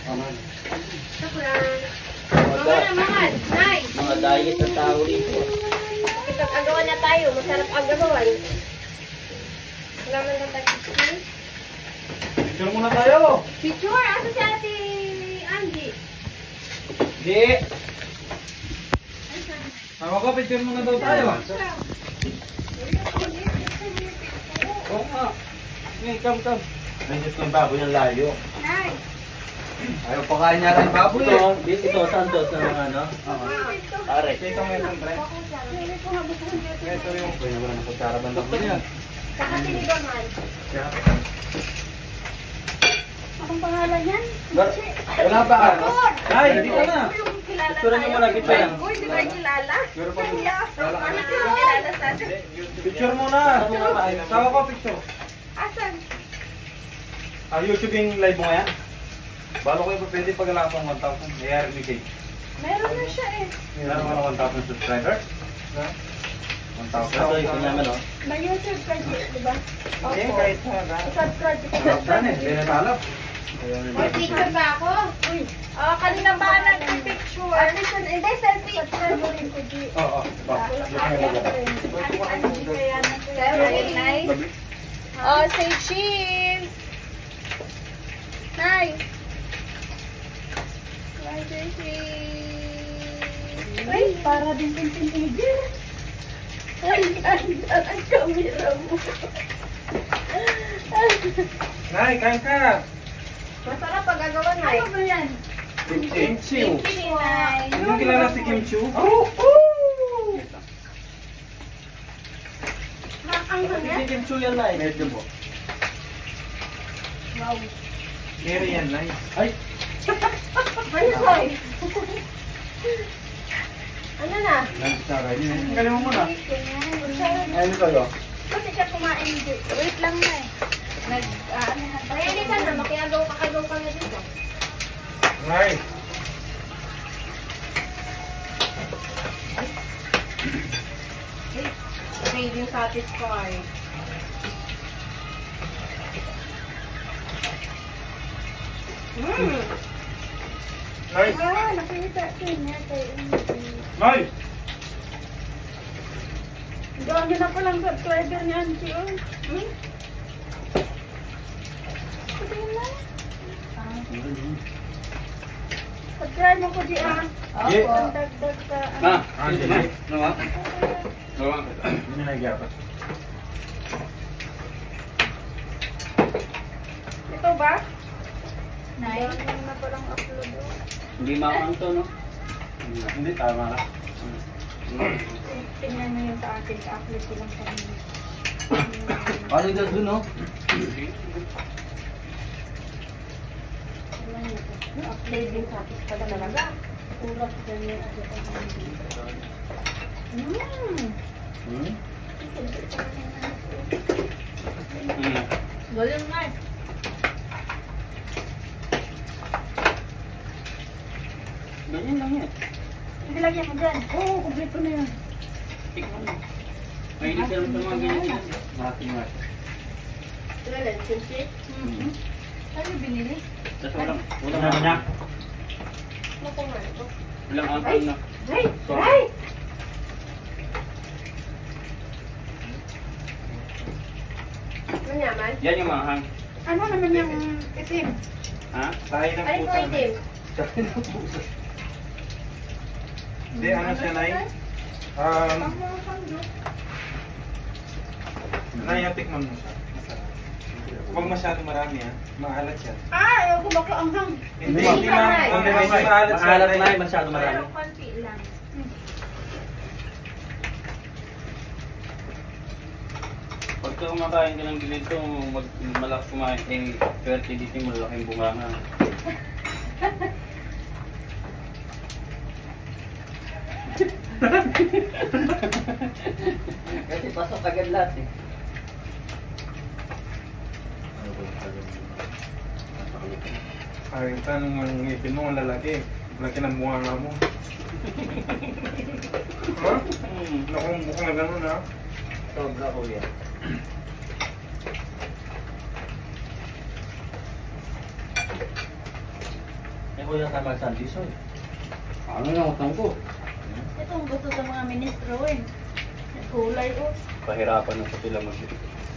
Mga diet na tao dito. Agawan na tayo, masarap agawan. Wala man lang tayo. Picture muna tayo. Picture, asa si Ate Angie? Di. Sama ko, picture muna daw tayo. Oo nga. Come. Ay, Diyos ng baboy ng layo. Nice. Ayaw pa kaya niya rin baboy eh. Ito, Santos na ano? Pare. Ito may itong pre. Ito yung pre na wala na kutsara bandang ko niya. Saka sinigaman. Anong pangalan yan? Wala pa ano? Ay, hindi ka na. Picture niyo muna, picture. Uy, di ba kilala? Picture pa muna. Ano kilala sa atin? Picture muna. Tawa ko picture. Asan? YouTube yung live mo ngayon? Balo ko yung pwede pag alam akong 1,000. Mayroon ni Kate. Meron na siya eh. Mayroon mo na 1,000 subscribers. 1,000. Ito yung kunyaman, oh. May YouTube ka di ba? Hindi, kahit sa Subscribe ka. Saan eh? Hindi na talap. May picture ba ako? Uy. Kanina ba nag-picture? Hindi, selfie. Subscribe mo rin ko di. Oo. Selfie. Nice. Oh, say cheese. Nice. Say cheese. Ay, para din teenager. Ay, ang kamera mo. Nay, kain ka. Masarap pag gagawa na Ano ba yan? Kimchi. Nice. Hindi mo kilala si Kimchi? Ang Si hanggang? Kimchi yan na eh. Medyo po. Wow. Keri yan, Nay. Ay! Ay, Ano na? Nagsara yun. Galing mo muna. Ayun kayo. Kasi siya kumain dito. Wait lang na eh. Ready ka na, makiagaw ka na dito. Nay. Craving satisfied. Nay. Nakita ko niya tayo. Nay. Dami na palang subscriber ni Auntie, oh. Sabi na. Subscribe mo ko di, ah. Ye. Ang dagdag ka. Sige na. Ano ba? Hindi na nagyapat. Ito ba? Nice. Dami na palang upload, oh. Hindi makamang to, no? Hindi, tama na. Tingnan mo yung sa akin, ka-upload ko lang kanina. Ano yung doon, no? Wala nito. Upload din sa akin pala talaga. Uras ganyan ako sa kanina. Galing na eh. Ganyan lang yan. Sige, lagyan mo dyan. Oo, kumpleto na yan. Tingnan mo. Mahilig ka naman sa mga ganyan. Natin nga. Sila lang, simple. Ano binili? Tapos walang Ano niya? Naku nga ito. walang angkal na. Ay! Sorry. Ay! Ano naman? Yan yung mahang. Ano naman yung itim? Ha? Tayo ng Ay, pusa. itim. Tayo ng pusa. Hindi, ano siya, Nay? Nay, tikman mo siya. Masarap. Huwag masyado marami, ha? Maalat siya. Ayaw ko baka anghang. Hindi, Hindi, hindi ma. Nay. Hindi, medyo maalat siya. Maalat Nay. na eh, masyado marami. Pero konti lang. Pagka kumakain ka ng ganito, malakas kumain, eh, swerte dito yung malaking bunganga. Kasi pasok agad lahat eh. Ay, tanong ang ngipin mo, ang lalaki. Laki ng bunga mo. Ha? Nakong buka na gano'n, ha? Sobra ko yan. po yung tama sa Andiso eh. Ano yung utang ko? Ito ang gusto sa mga ministro eh. Kulay oh. Pahirapan na sa sila mag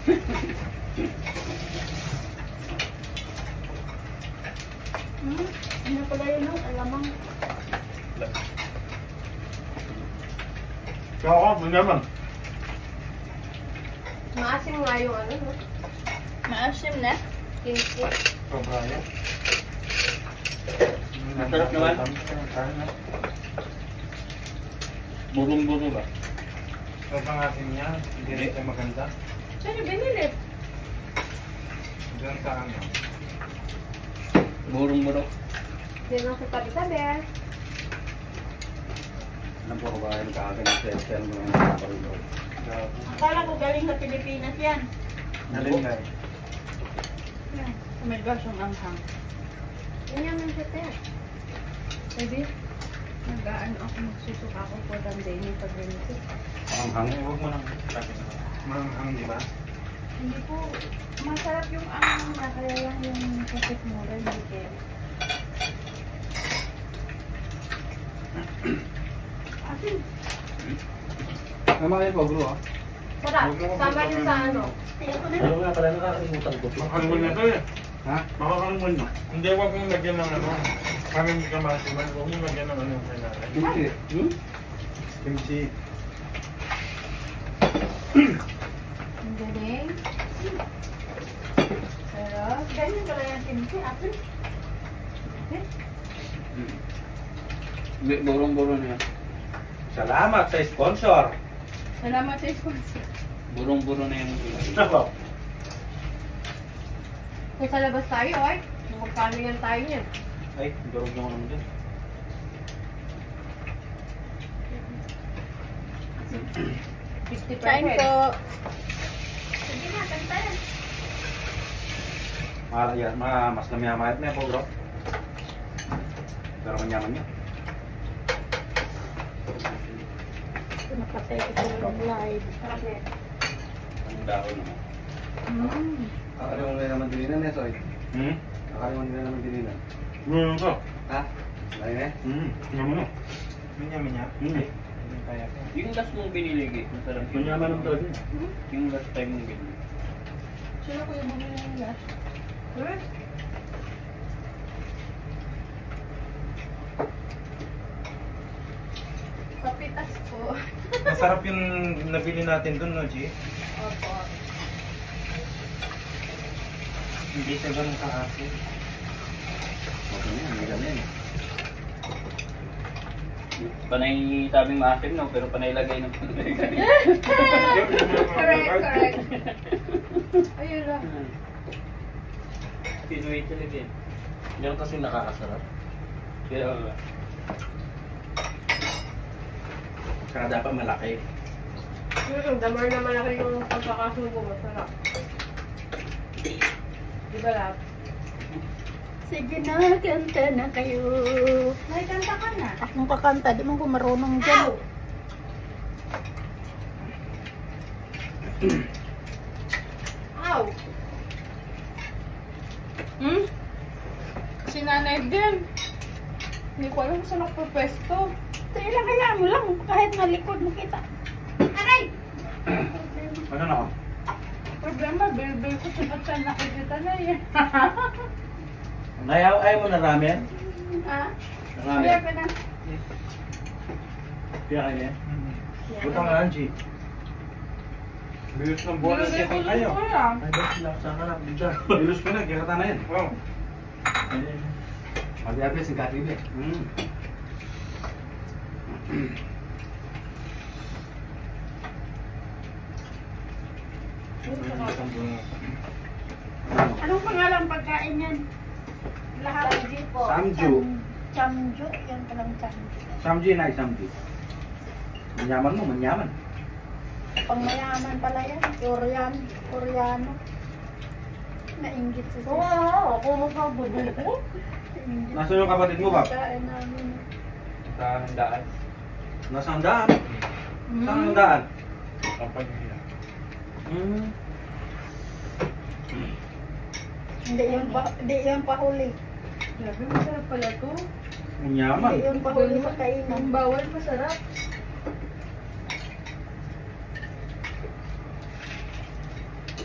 Ano pala yun oh? Alamang. Kaya ako, manyaman. Maasim nga yung ano, no? Maasim na. Kinky. Sobra yan. Masarap naman. Burong-buro ba? Sobrang atin niya, hindi rin siya maganda. Saan yung binili? Diyan sa ano. Burong-buro. Yan ang sa tabi-tabi. Ano po ba yung kaagad ng session mo ng kaparido? Akala ko galing sa Pilipinas yan. Nalin na eh. Yan. Oh my gosh, ang anghang. Yan yung ang sete. Baby, nag-ano ako, magsusuka ako for the day ni pag-rinse. Ang hangin. Huwag mo nang tapin. Manghang, di ba? Hindi po, masarap yung anghang na, kaya lang yung kapit mo rin, hindi kayo. Asin. Tama kayo po, bro, ah. Sarap. Sama din sa ano. Ayoko na. Ano nga pala nakakalimutan ko. Makakalimon na to eh. Ha? Makakalimon na. Hindi, huwag mong lagyan ng ano. Kami hindi ka masiman. Huwag mong lagyan ng ano yung kailangan. Kimchi. Kimchi. Ang galing. Sarap. Ganyan pala yung kimchi, asin. Okay. Burong-buro na yan. Salamat sa sponsor. Salamat sa sponsor. Burong-buro na yan. Nako. Kung sa labas tayo, ay. Magkano yan tayo niyan? Ay, durog na ko naman dyan. 50 Kain po. Sige na, kantayan. Mas namiyamayat na po, bro. Pero manyaman niya. Nakatay ko ng live. Sarap na yan. Ang dahon naman. Akala mo na naman dilinan eh, Soy. Hmm? Akala mo na naman dilinan. Ngayon ko. Ha? Lain eh? Manyaman na. Manyaman niya? Hindi. Kaya ko. Yung last mong binili, masarap yun. Manyaman ng talaga. Yung last time mong binili. Sino ko yung bumili ng last? Papitas po. Masarap yung nabili natin dun, no, G? Opo. Hindi siya ganun ka-asin. Okay na yan, may ganun. Panay sabing maasim, no? Pero panay lagay ng Correct. Ayun lang. Pinuwi talaga eh. Yan kasi nakakasarap. Kaya Kaya dapat malaki. Damar na malaki yung pagkakasubo. Masarap. Di ba lahat? Sige na, kanta na kayo. May kanta ka na. Akong kakanta, di mo ko marunong dyan. Ow! Si nanay din. Hindi ko alam saan ako pwesto. Sige lang, kaya mo lang. Kahit malikod mo kita. Aray! Ano na ako? Problema, bilbil ko sa batsan nakikita na yan. Ayaw mo na ramen? Ha? Ramen? Kaya ka na. Kaya kayo yan? Butang na, G. Bilis ng bola Bilbil ko siya kayo. lang ko lang. Ay, ba't sila sa harap dito? Bilis ko na, kikata na yan. Wow. Mag-abe, singkat ibe. Anong pangalang pagkain yan? Lahat. Samju. Samju. Yan palang samju. Samji na, Samji. Manyaman mo, manyaman. Pangmayaman pala yan. Koreano. Nainggit sa sis. Oo, ako magkabudol ko. Nainggit. Nasaan yung kapatid mo, Bab? Pagkain namin. sa handaan. Nasa handaan. Saan ang handaan? Kapag Hindi yan pahuli. Grabe, masarap pala to. Ang yaman. Yung pahuli sa kainan. Ang bawal masarap.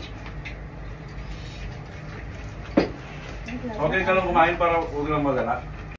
Okay ka lang kumain para huwag lang magala.